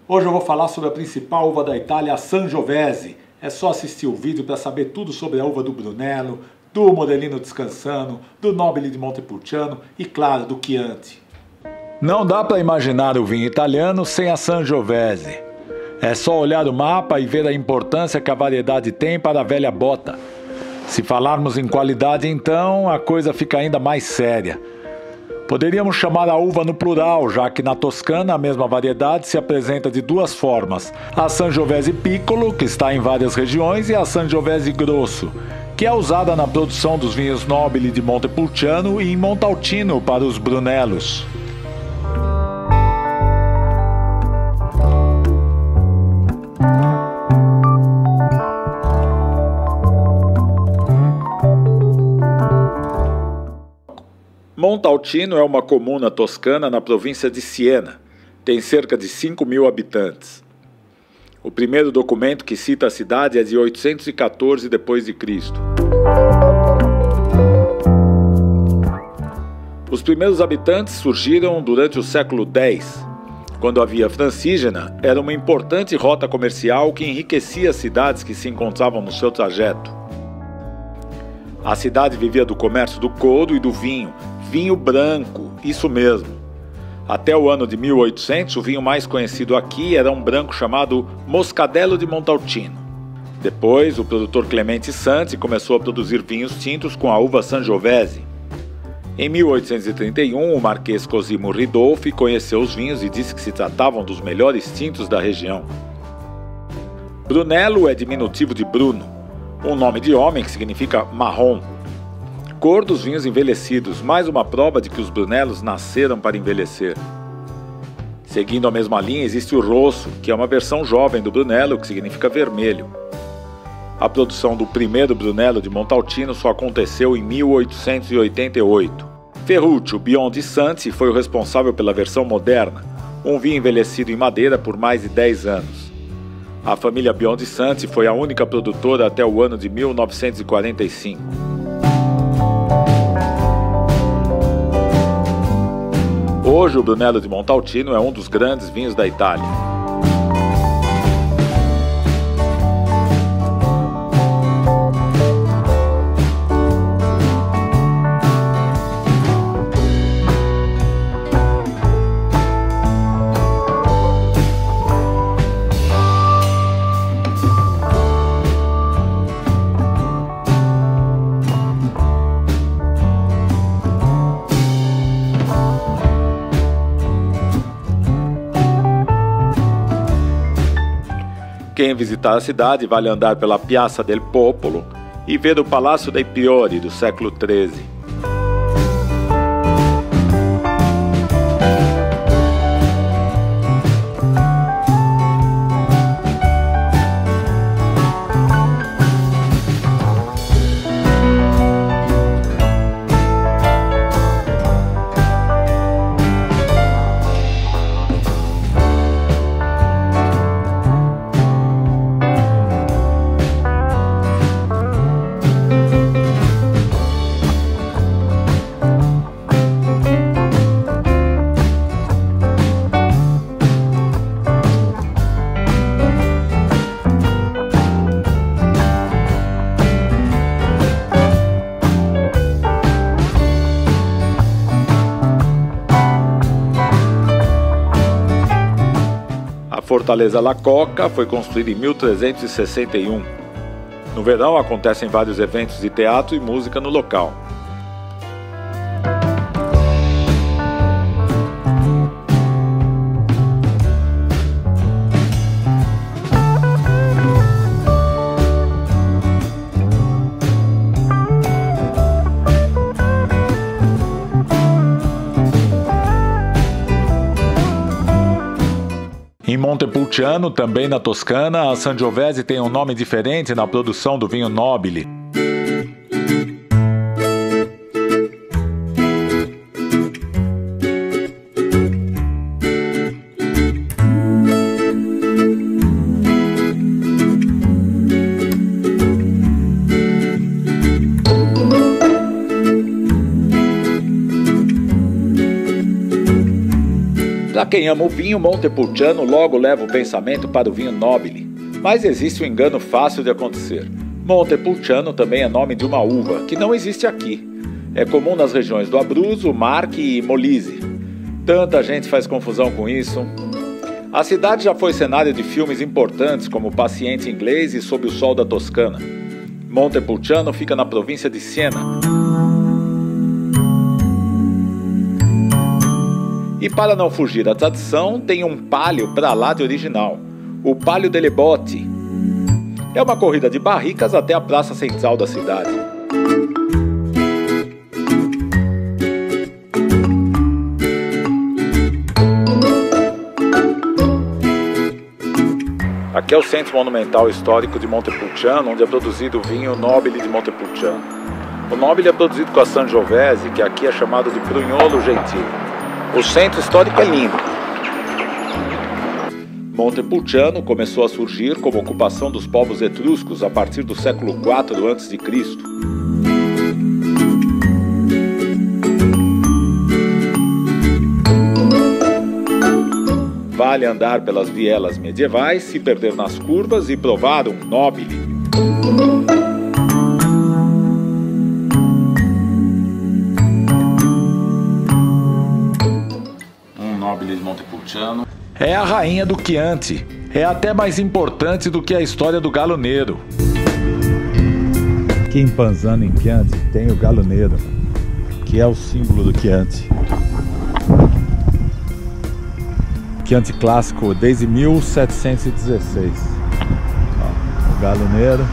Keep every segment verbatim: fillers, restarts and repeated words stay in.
Hoje eu vou falar sobre a principal uva da Itália, a Sangiovese. É só assistir o vídeo para saber tudo sobre a uva do Brunello, do Modellino Descansano, do Nobile di Montepulciano e, claro, do Chianti. Não dá para imaginar o vinho italiano sem a Sangiovese. É só olhar o mapa e ver a importância que a variedade tem para a velha bota. Se falarmos em qualidade, então, a coisa fica ainda mais séria. Poderíamos chamar a uva no plural, já que na Toscana a mesma variedade se apresenta de duas formas. A Sangiovese Piccolo, que está em várias regiões, e a Sangiovese Grosso, que é usada na produção dos vinhos Nobile di Montepulciano e em Montalcino para os Brunellos. Montalcino é uma comuna toscana na província de Siena. Tem cerca de cinco mil habitantes. O primeiro documento que cita a cidade é de oitocentos e quatorze depois de Cristo. Os primeiros habitantes surgiram durante o século dez, quando a Via Francígena era uma importante rota comercial que enriquecia as cidades que se encontravam no seu trajeto. A cidade vivia do comércio do couro e do vinho, vinho branco, isso mesmo. Até o ano de mil e oitocentos, o vinho mais conhecido aqui era um branco chamado Moscadello di Montalcino. Depois, o produtor Clemente Santi começou a produzir vinhos tintos com a uva Sangiovese. Em mil oitocentos e trinta e um, o marquês Cosimo Ridolfi conheceu os vinhos e disse que se tratavam dos melhores tintos da região. Brunello é diminutivo de Bruno, um nome de homem que significa marrom. Cor dos vinhos envelhecidos, mais uma prova de que os Brunellos nasceram para envelhecer. Seguindo a mesma linha, existe o Rosso, que é uma versão jovem do Brunello, que significa vermelho. A produção do primeiro Brunello de Montalcino só aconteceu em mil oitocentos e oitenta e oito. Ferruccio Biondi Santi foi o responsável pela versão moderna, um vinho envelhecido em madeira por mais de dez anos. A família Biondi Santi foi a única produtora até o ano de mil novecentos e quarenta e cinco. Hoje, o Brunello di Montalcino é um dos grandes vinhos da Itália. Quem visitar a cidade vale andar pela Piazza del Popolo e ver o Palácio dei Priori do século treze. A Fortaleza La Coca foi construída em mil trezentos e sessenta e um. No verão acontecem vários eventos de teatro e música no local. Em Montepulciano, também na Toscana, a Sangiovese tem um nome diferente na produção do vinho Nobile. quem ama o vinho Montepulciano logo leva o pensamento para o vinho Nobile. Mas existe um engano fácil de acontecer. Montepulciano também é nome de uma uva, que não existe aqui. É comum nas regiões do Abruzzo, Marche e Molise. Tanta gente faz confusão com isso. A cidade já foi cenário de filmes importantes como Paciente Inglês e Sob o Sol da Toscana. Montepulciano fica na província de Siena. E para não fugir da tradição, tem um palio para lá de original, o Palio delle Botti. É uma corrida de barricas até a praça central da cidade. Aqui é o Centro Monumental Histórico de Montepulciano, onde é produzido o vinho Nobile de Montepulciano. O Nobile é produzido com a Sangiovese, que aqui é chamado de Prugnolo Gentile. O centro histórico é lindo. Montepulciano começou a surgir como ocupação dos povos etruscos a partir do século quatro antes de Cristo. Vale andar pelas vielas medievais, se perder nas curvas e provar um Nobile. Um Nobile de Montepulciano. É a rainha do Chianti. É até mais importante do que a história do Galo Nero. Aqui em Panzano, em Chianti, tem o Galo Nero, que é o símbolo do Chianti. Chianti clássico desde mil setecentos e dezesseis. Ó, o Galo Nero.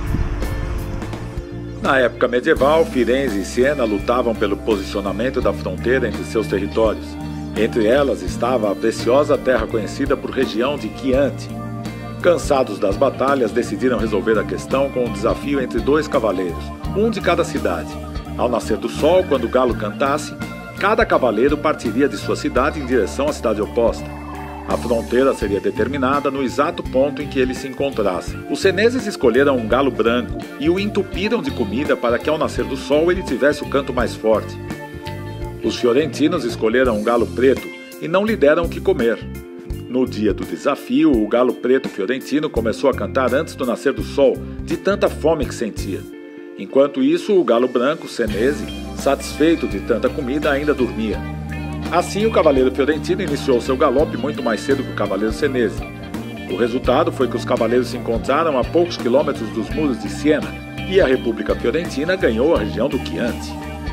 Na época medieval, Firenze e Siena lutavam pelo posicionamento da fronteira entre seus territórios. Entre elas estava a preciosa terra conhecida por região de Chianti. Cansados das batalhas, decidiram resolver a questão com um desafio entre dois cavaleiros, um de cada cidade. Ao nascer do sol, quando o galo cantasse, cada cavaleiro partiria de sua cidade em direção à cidade oposta. A fronteira seria determinada no exato ponto em que eles se encontrassem. Os seneses escolheram um galo branco e o entupiram de comida para que ao nascer do sol ele tivesse o canto mais forte. Os fiorentinos escolheram um galo preto e não lhe deram o que comer. No dia do desafio, o galo preto fiorentino começou a cantar antes do nascer do sol, de tanta fome que sentia. Enquanto isso, o galo branco, senese, satisfeito de tanta comida, ainda dormia. Assim, o cavaleiro fiorentino iniciou seu galope muito mais cedo que o cavaleiro senese. O resultado foi que os cavaleiros se encontraram a poucos quilômetros dos muros de Siena e a República Fiorentina ganhou a região do Chianti.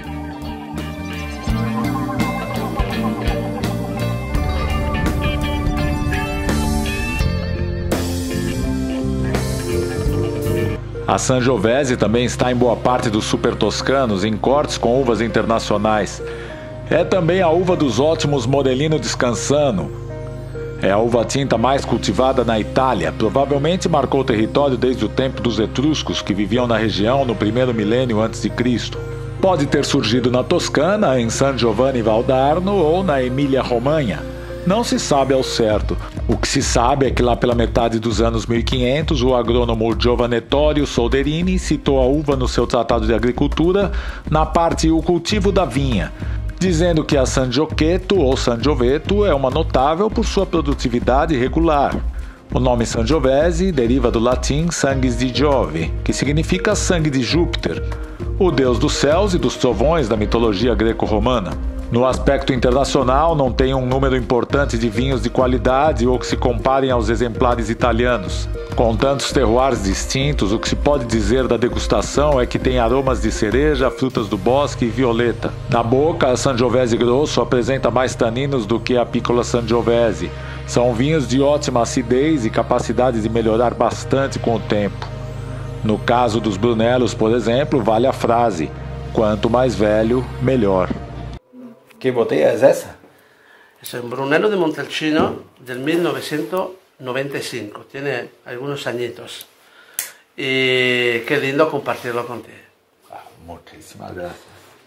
A Sangiovese também está em boa parte dos super toscanos, em cortes com uvas internacionais. É também a uva dos ótimos Modellino di Scansano. É a uva tinta mais cultivada na Itália, provavelmente marcou o território desde o tempo dos etruscos que viviam na região no primeiro milênio antes de Cristo. Pode ter surgido na Toscana, em San Giovanni Valdarno ou na Emília-Romanha. Não se sabe ao certo. O que se sabe é que lá pela metade dos anos mil e quinhentos, o agrônomo Giovanettorio Solderini citou a uva no seu tratado de agricultura, na parte o cultivo da vinha, dizendo que a Sangiovese ou Sangiovese é uma notável por sua produtividade regular. O nome Sangiovese deriva do latim sanguis di Giove, que significa sangue de Júpiter, o deus dos céus e dos trovões da mitologia greco-romana. No aspecto internacional, não tem um número importante de vinhos de qualidade ou que se comparem aos exemplares italianos. Com tantos terroirs distintos, o que se pode dizer da degustação é que tem aromas de cereja, frutas do bosque e violeta. Na boca, a Sangiovese Grosso apresenta mais taninos do que a Piccola Sangiovese. São vinhos de ótima acidez e capacidade de melhorar bastante com o tempo. No caso dos Brunellos, por exemplo, vale a frase: quanto mais velho, melhor. ¿Qué botella es esa? Es un Brunello de Montalcino del mil novecientos noventa y cinco, tiene algunos añitos. Y qué lindo compartirlo contigo. Ah, muchísimas gracias.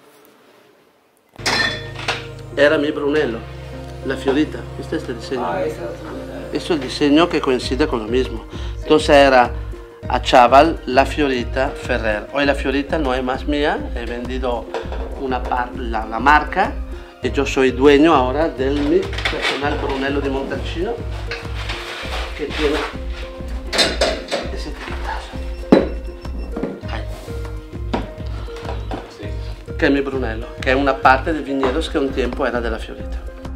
Era mi Brunello, la fiorita, ¿viste este diseño? Ah, esa. Esto es el diseño que coincide con lo mismo. Entonces era a Chaval la Fiorita Ferrer. Hoy la Fiorita no es más mía, he vendido una par, la, la marca. y yo soy dueño ahora del mi personal Brunello di Montalcino, que tiene ese etiquetazo. Ahí. Que es mi Brunello, que es una parte de viñedos que un tiempo era de la Fiorita.